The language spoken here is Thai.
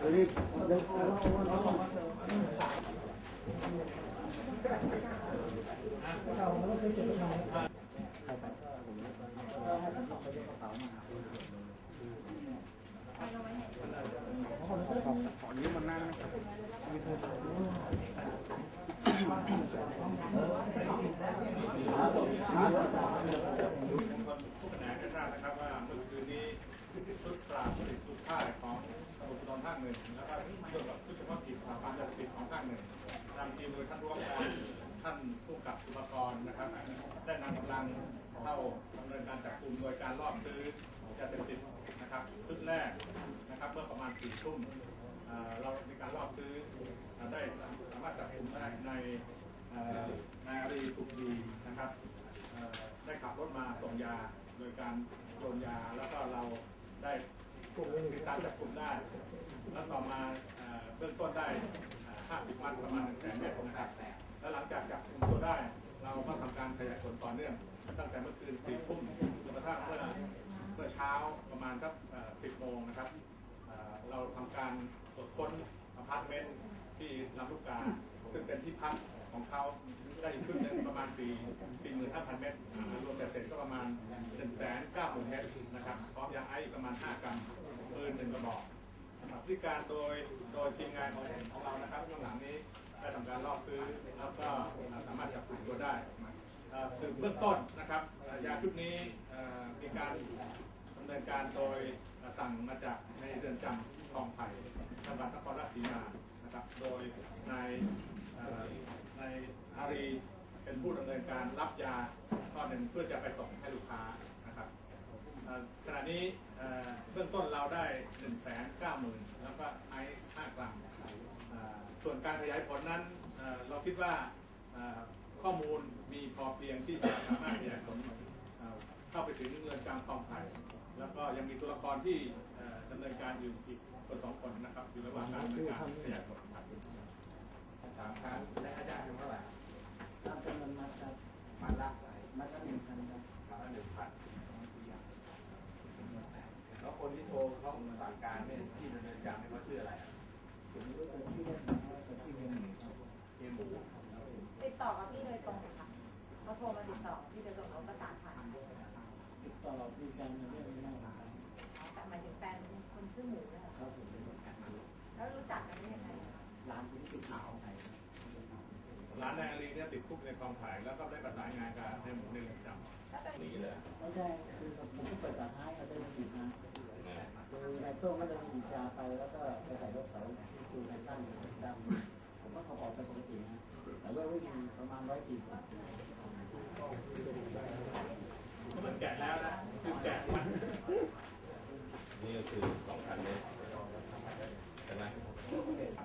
นี้มันนั่นนะครับผู้บริหารได้ทราบนะครับว่าเมื่อคืนนี้ชุดปราบผลิตสุดท้ายของตำรวจภูธรภาค 1แล้วก็เกี่ยวกับชุดเฉพาะกิจปราบปรามยาเสพติดของภาค 1นำทีมโดยท่านผู้ว่าการท่านผู้กำกับสุภกรนะครับได้นำกำลังเข้าดำเนินการจับกุมโดยการลอบซื้อยาเสพติดนะครับชุดแรกนะครับเมื่อประมาณ4 ทุ่มเรามีการลอบซื้อได้สามารถจับกุมได้ในนายอารีสุขดีนะครับได้ขับรถมาส่งยาโดยการโยนยาแล้วก็เราได้ติดตามจับกุมได้แล้วต่อมาเบื้องต้นได้50 มัดประมาณ100,000 เมตรนะครับแล้วหลังจากจับกุมตัวได้เราก็ทำการขยายผลต่อเนื่องตั้งแต่เมื่อคืน4 ทุ่มจนกระทั่งเมื่อเช้าประมาณสัก10 โมงนะครับเราทำการตรวจค้นอพาร์ตเมนต์ที่ลำลูกกาซึ่งเป็นที่พักของเขาได้ขึ้นประมาณ45,000 เมตรรวมแต่เสร็จก็ประมาณ190,000 เมตรนะครับพร้อมยาไอซ์ประมาณ5 กรัมปืน1 กระบอกที่การโดยทีมงานของเรานะครับข้างหลังนี้ได้ทำการล่อซื้อแล้วก็สามารถจับกลุ่มตัวได้สืบเบื้องต้นนะครับยาชุดนี้มีการดำเนินการโดยสั่งมาจากในเรือนจำคลองไผ่จังหวัดนครราชสีมานะครับโดยนายอารีเป็นผู้ดำเนินการรับยาก้อนหนึ่งเพื่อจะไปส่งให้ลูกค้านะครับขณะนี้เบื้องต้นเราได้190,000แล้วก็ไอซ์5 กรัมส่วนการขยายผลนั้นเราคิดว่าข้อมูลมีพอเพียงที่จะสามารถขยายผลเข้าไปถึงเรือนจำคลองไผ่แล้วก็ยังมีตัวละครที่ดำเนินการอยู่อีก2 คนนะครับอยู่ระหว่างการดำเนินการขยายผล3 ครั้งและค่าจ้างเท่าไหร่ตามจำนวนมัดครับมัดละ1,000ครับมัดละ 1,000แล้วคนที่โทรเข้าสั่งการเนี่ยที่ดำเนินการเนี่ยเขาชื่ออะไรผมไม่รู้แต่ชื่อเล่นเขาชื่อเฮียหมูติดต่อกับพี่โดยตรงค่ะเขาโทรมาติดต่อพี่โดยตรงเราประสานผ่านติดต่อเราที่แฟนเรื่องนี้นะครับแต่หมายถึงแฟนคนชื่อหมูนะคะครับผมเป็นคนแฟนแล้วรู้จักกันได้ยังไงร้านที่ติดขาวไปร้านนายอารีเนี่ยติดคุกในคลองไผ่แล้วก็ได้ประสานงานกับในหมูในเรือนจำนี่เลยไม่ใช่คือผมก็เปิดตาท้ายเขาได้มาจีบนะคือนายโต้งก็เลยจีบยาไปแล้วก็ไปใส่รถเขาคือนายตั้งดำผมก็เขาออกไปปกตินะแต่ว่าวิ่งประมาณ140 มันแกะแล้วนะคือแกะมันนี่ก็คือ2,000 เมตรใช่ไหม